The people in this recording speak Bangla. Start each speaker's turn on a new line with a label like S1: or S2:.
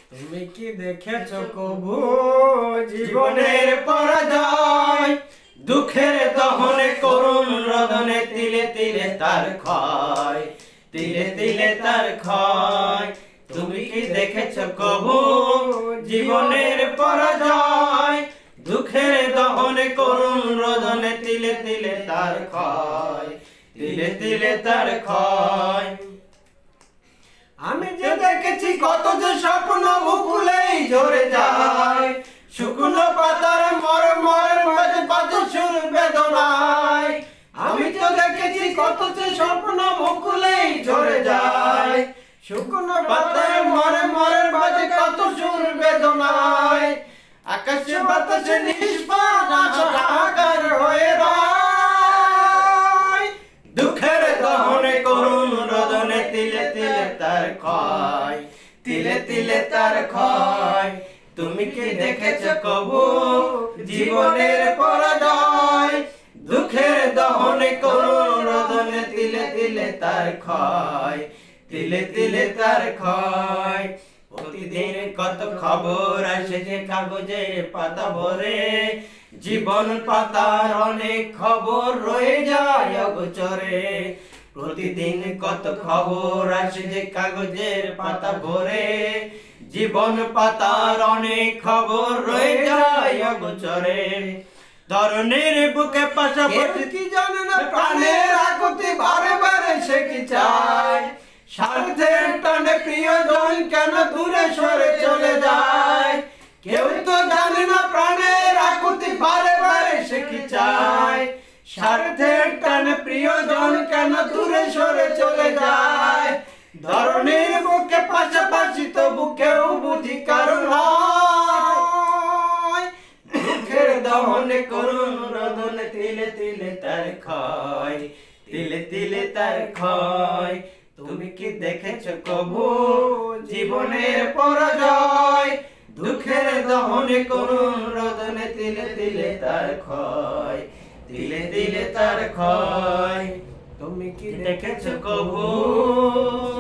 S1: তুমি কি দেখেছো কবু জীবনের পরাজয়? দুঃখের দহনে করুণ রোদনে তিলে তিলে তার ক্ষয়, তিলে তিলে তার ক্ষয়। তুমি কি দেখেছো কবু জীবনের পরাজয়? দুঃখের দহনে করুণ রোদনে তিলে তিলে তার ক্ষয়, তিলে তিলে তার ক্ষয়। আমি যে দেখেছি কত যে স্বপ্ন মুকুলেই ঝরে যায়, শুকনো পাতার মরমরের মাঝে বাজে সুর বেদনায়। আমি তো দেখেছি কত যে স্বপ্ন মুকুলেই ঝরে যায়, শুকনো পাতার মরমরের মাঝে কত সুর বেদনায়। আকাশে বাতাসে নিষ্পাপ আকার হয়ে রয়, দুঃখের দহনে করুণ রোদনে তিলে তিলে তার ক্ষয়, তিলে তিলে তার ক্ষয়। তুমি কি দেখেছো কবু জীবনের পরাজয়? দুঃখের দহনে করুণ রোদনে তিলে তিলে তার ক্ষয়, তিলে তিলে তার ক্ষয়। প্রতিদিন কত খবর আসে যে কাগজের পাতা ভরে, জীবন পাতার অনেক খবর রয়ে যায় অগোচরে। প্রতিদিন কত খবর আসে যে কাগজের পাতা ভরে, জীবন পাতার অনেক খবর রয়ে যায় অগোচরে। ধরনের বুকে পাশাপাশি কি জানে না প্রাণের আকুতি বারে বারে সে কি চায়। স্বার্থের টানে প্রিয়জন কেন দূরে সরে চলে যায়, কেউ তো জানে না প্রাণের আকুতি বারে বারে সে কি চায়। স্বার্থের টানে প্রিয়জন কেন দূরে সরে চলে যায়। ধরনের বুকে পাশাপাশি তবু কেউ বুঝি কারণ হয়, দুঃখের দহনে করুণ রোদনে তিলে তিলে তার ক্ষয়, তিলে তিলে তার ক্ষয়। তুমি কি দেখেছো কবু জীবনের পরাজয়? দুঃখের দহনে করুণ রোদনে তিলে তিলে তার ক্ষয়, তিলে তিলে তার ক্ষয়। তুমি কি দেখেছো কবু?